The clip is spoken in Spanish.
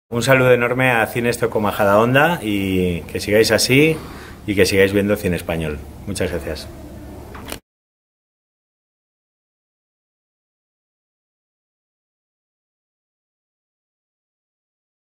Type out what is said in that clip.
Un saludo enorme a Cine Estoco Majadahonda y que sigáis así y que sigáis viendo cine español. Muchas gracias.